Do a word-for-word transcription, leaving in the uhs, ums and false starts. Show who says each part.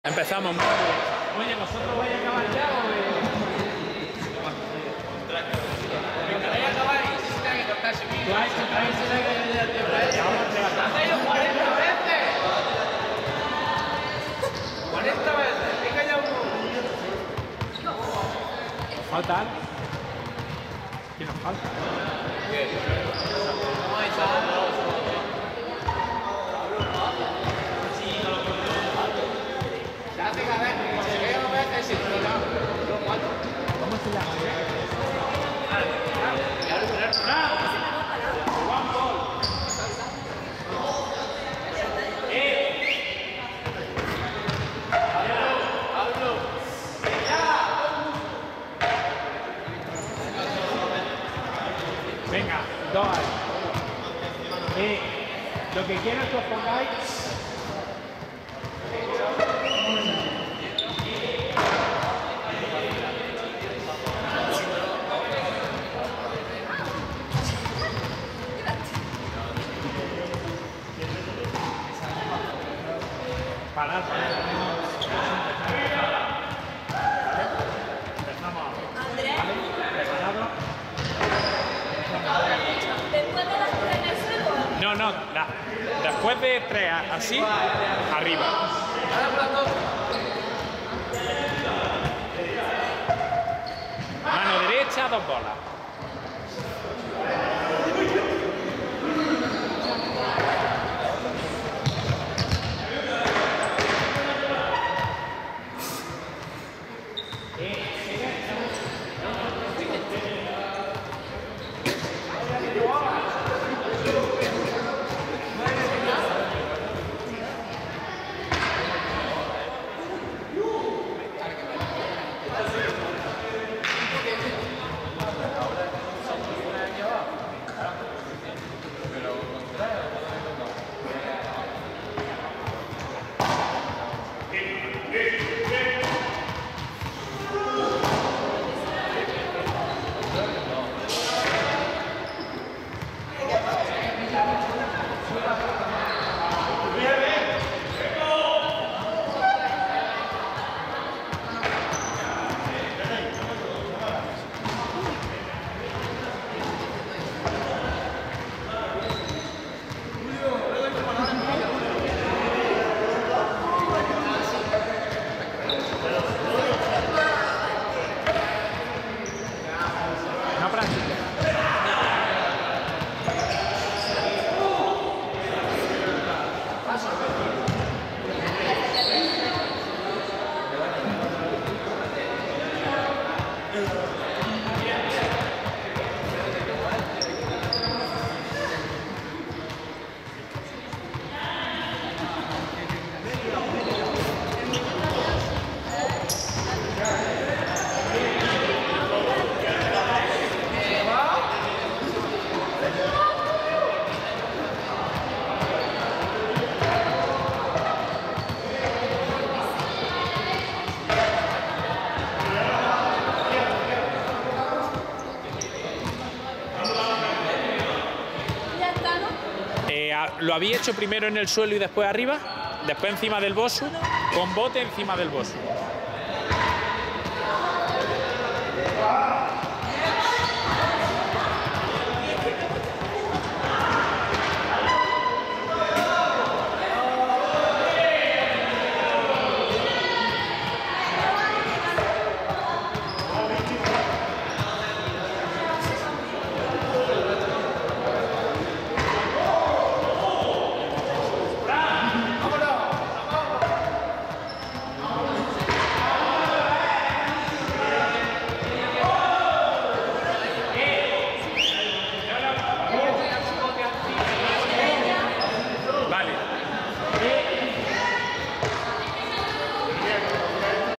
Speaker 1: Empezamos. Oye, ¿vosotros vais a acabar ya o...? ¿Queréis acabar? Sí, sí, hay que cortarse bien. ¿Tú has hecho otra vez? ¡Hacéis cuarenta veces! ¡cuarenta veces! ¡Venga ya uno! ¿Falta algo? ¿Qué nos falta? ¿Qué? Vamos a echar... ¿Cómo se llama? Venga, dos ahí. Eh, lo que quieras que os pongáis. Parad, empezamos.
Speaker 2: Andrés.
Speaker 1: ¿Preparado?
Speaker 2: Después de las tres en el suelo.
Speaker 1: No, no, la, después de tres así, arriba. Mano derecha, dos bolas. ¿Lo había hecho primero en el suelo y después arriba? Después encima del bosu, con bote encima del bosu.